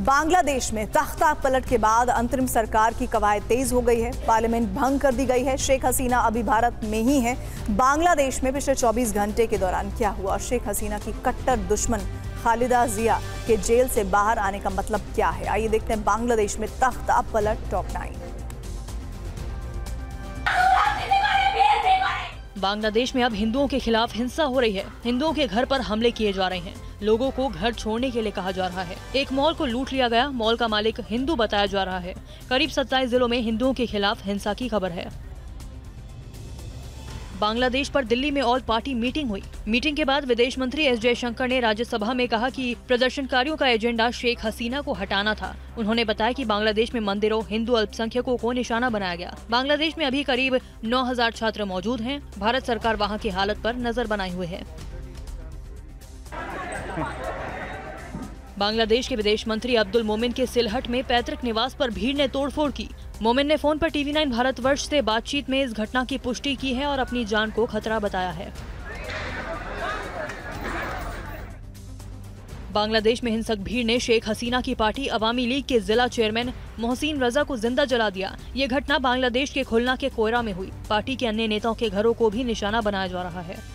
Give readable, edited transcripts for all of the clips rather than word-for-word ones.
बांग्लादेश में तख्ता पलट के बाद अंतरिम सरकार की कवायद तेज हो गई है। पार्लियामेंट भंग कर दी गई है। शेख हसीना अभी भारत में ही है। बांग्लादेश में पिछले 24 घंटे के दौरान क्या हुआ? शेख हसीना की कट्टर दुश्मन खालिदा जिया के जेल से बाहर आने का मतलब क्या है? आइए देखते हैं बांग्लादेश में तख्ता पलट टॉप 9। बांग्लादेश में अब हिंदुओं के खिलाफ हिंसा हो रही है। हिंदुओं के घर पर हमले किए जा रहे हैं। लोगों को घर छोड़ने के लिए कहा जा रहा है। एक मॉल को लूट लिया गया। मॉल का मालिक हिंदू बताया जा रहा है। करीब 27 जिलों में हिंदुओं के खिलाफ हिंसा की खबर है। बांग्लादेश पर दिल्ली में ऑल पार्टी मीटिंग हुई। मीटिंग के बाद विदेश मंत्री एस जयशंकर ने राज्यसभा में कहा कि प्रदर्शनकारियों का एजेंडा शेख हसीना को हटाना था। उन्होंने बताया कि बांग्लादेश में मंदिरों, हिंदू अल्पसंख्यकों को निशाना बनाया गया। बांग्लादेश में अभी करीब 9000 छात्र मौजूद हैं। भारत सरकार वहां की हालत पर नजर बनाए हुए है। बांग्लादेश के विदेश मंत्री अब्दुल मोमिन के सिलहट में पैतृक निवास पर भीड़ ने तोड़फोड़ की। मोमिन ने फोन पर टीवी 9 भारतवर्ष से बातचीत में इस घटना की पुष्टि की है और अपनी जान को खतरा बताया है। बांग्लादेश में हिंसक भीड़ ने शेख हसीना की पार्टी अवामी लीग के जिला चेयरमैन मोहसिन रजा को जिंदा जला दिया। ये घटना बांग्लादेश के खुलना के कोयरा में हुई। पार्टी के अन्य नेताओं के घरों को भी निशाना बनाया जा रहा है।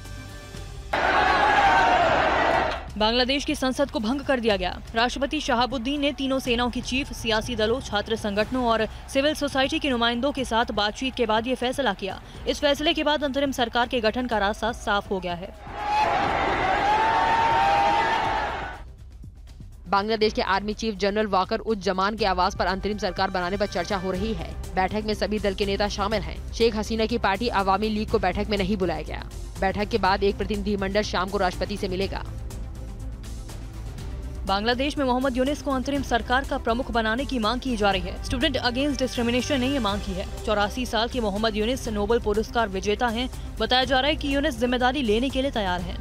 बांग्लादेश की संसद को भंग कर दिया गया। राष्ट्रपति शहाबुद्दीन ने तीनों सेनाओं की चीफ, सियासी दलों, छात्र संगठनों और सिविल सोसाइटी के नुमाइंदों के साथ बातचीत के बाद ये फैसला किया। इस फैसले के बाद अंतरिम सरकार के गठन का रास्ता साफ हो गया है। बांग्लादेश के आर्मी चीफ जनरल वाकर उज जमान के आवास पर अंतरिम सरकार बनाने पर चर्चा हो रही है। बैठक में सभी दल के नेता शामिल हैं। शेख हसीना की पार्टी अवामी लीग को बैठक में नहीं बुलाया गया। बैठक के बाद एक प्रतिनिधिमंडल शाम को राष्ट्रपति से मिलेगा। बांग्लादेश में मोहम्मद यूनिस को अंतरिम सरकार का प्रमुख बनाने की मांग की जा रही है। स्टूडेंट अगेंस्ट डिस्क्रिमिनेशन ने ये मांग की है। 84 साल के मोहम्मद यूनिस नोबेल पुरस्कार विजेता हैं। बताया जा रहा है कि यूनिस जिम्मेदारी लेने के लिए तैयार हैं।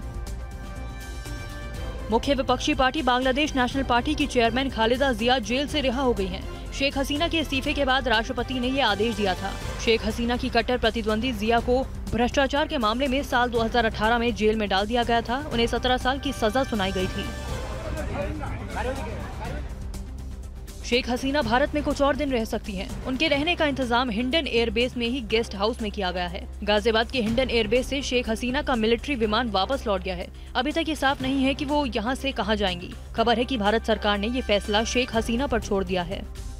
मुख्य विपक्षी पार्टी बांग्लादेश नेशनल पार्टी की चेयरमैन खालिदा जिया जेल से रिहा हो गई हैं। शेख हसीना के इस्तीफे के बाद राष्ट्रपति ने ये आदेश दिया था। शेख हसीना की कट्टर प्रतिद्वंदी जिया को भ्रष्टाचार के मामले में साल 2018 में जेल में डाल दिया गया था। उन्हें 17 साल की सजा सुनाई गई थी। शेख हसीना भारत में कुछ और दिन रह सकती हैं। उनके रहने का इंतजाम हिंडन एयरबेस में ही गेस्ट हाउस में किया गया है। गाजियाबाद के हिंडन एयरबेस से शेख हसीना का मिलिट्री विमान वापस लौट गया है। अभी तक ये साफ नहीं है कि वो यहाँ से कहाँ जाएंगी। खबर है कि भारत सरकार ने ये फैसला शेख हसीना पर छोड़ दिया है।